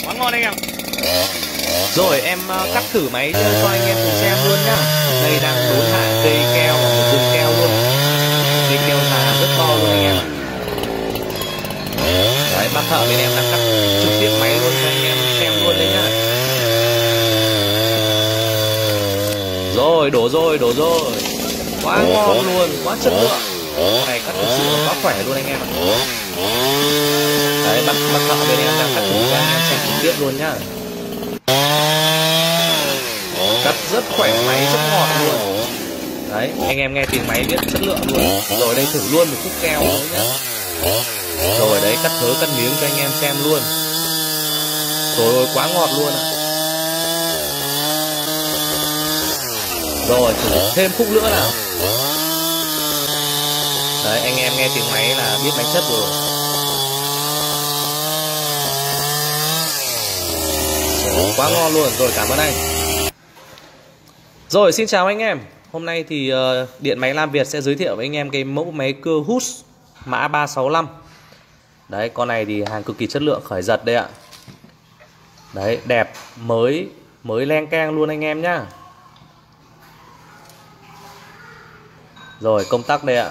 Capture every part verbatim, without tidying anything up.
Quá ngon anh em. Rồi em uh, cắt thử máy cho anh em cùng xem luôn nhá. Đây đang đốn hạ cây keo và một rừng keo luôn. Cây keo già rất to luôn anh em ạ. Đấy, bác thợ bên em đang cắt trực tiếp máy luôn cho anh em xem luôn đấy nhá. Rồi, đổ rồi, đổ rồi. Quá ngon luôn, quá chất lượng. Này cắt thực sự là quá khỏe luôn anh em ạ. Đấy, bác, bác thợ bên em đang cắt thử cho anh em xem trực tiếp luôn nhá. Cắt rất khỏe, máy rất ngọt luôn. Đấy, anh em nghe tiếng máy biết chất lượng luôn. Rồi đây thử luôn một khúc keo nữa nhá. Rồi đấy, cắt thớ cắt miếng cho anh em xem luôn. Trời ơi, quá ngọt luôn ạ. Rồi thử thêm khúc nữa nào. Đấy, anh em nghe tiếng máy là biết máy chất rồi. Rồi, quá ngon luôn. Rồi, cảm ơn anh. Rồi, xin chào anh em. Hôm nay thì uh, Điện Máy Lam Việt sẽ giới thiệu với anh em cái mẫu máy cưa Huss mã ba sáu lăm. Đấy, con này thì hàng cực kỳ chất lượng, khởi giật đây ạ. Đấy, đẹp, mới, mới leng keng luôn anh em nhá. Rồi, công tắc đây ạ.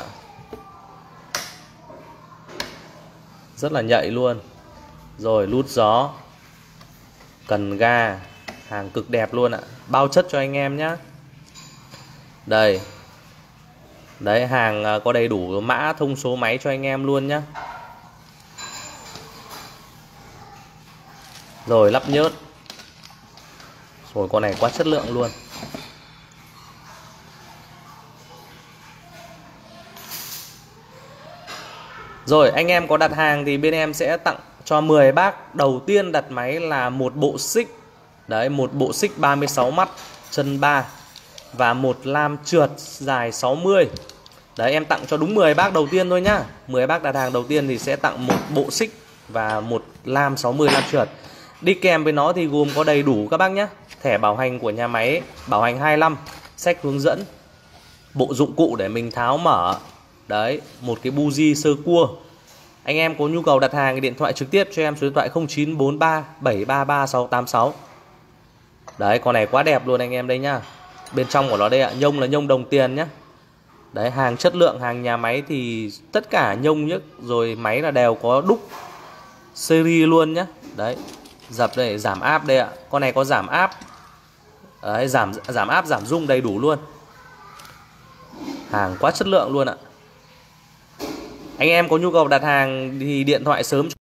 Rất là nhạy luôn. Rồi, lút gió, cần ga, hàng cực đẹp luôn ạ. Bao chất cho anh em nhá. Đây. Đấy, hàng có đầy đủ mã thông số máy cho anh em luôn nhá. Rồi, lắp nhớt. Rồi, con này quá chất lượng luôn. Rồi, anh em có đặt hàng thì bên em sẽ tặng cho mười bác đầu tiên đặt máy là một bộ xích. Đấy, một bộ xích ba mươi sáu mắt, chân ba và một lam trượt dài sáu mươi. Đấy, em tặng cho đúng mười bác đầu tiên thôi nhá. mười bác đặt hàng đầu tiên thì sẽ tặng một bộ xích và một lam sáu mươi lam trượt. Đi kèm với nó thì gồm có đầy đủ các bác nhé. Thẻ bảo hành của nhà máy, bảo hành hai năm, sách hướng dẫn, bộ dụng cụ để mình tháo mở. Đấy, một cái buji sơ cua. Anh em có nhu cầu đặt hàng thì điện thoại trực tiếp cho em số điện thoại không chín bốn ba bảy ba ba sáu tám sáu. Đấy, con này quá đẹp luôn anh em đây nhá. Bên trong của nó đây ạ, nhông là nhông đồng tiền nhá. Đấy, hàng chất lượng, hàng nhà máy thì tất cả nhông nhất rồi máy là đều có đúc series luôn nhá. Đấy, dập đây, giảm áp đây ạ. Con này có giảm áp. Đấy, giảm giảm áp, giảm rung đầy đủ luôn. Hàng quá chất lượng luôn ạ. Anh em có nhu cầu đặt hàng thì điện thoại sớm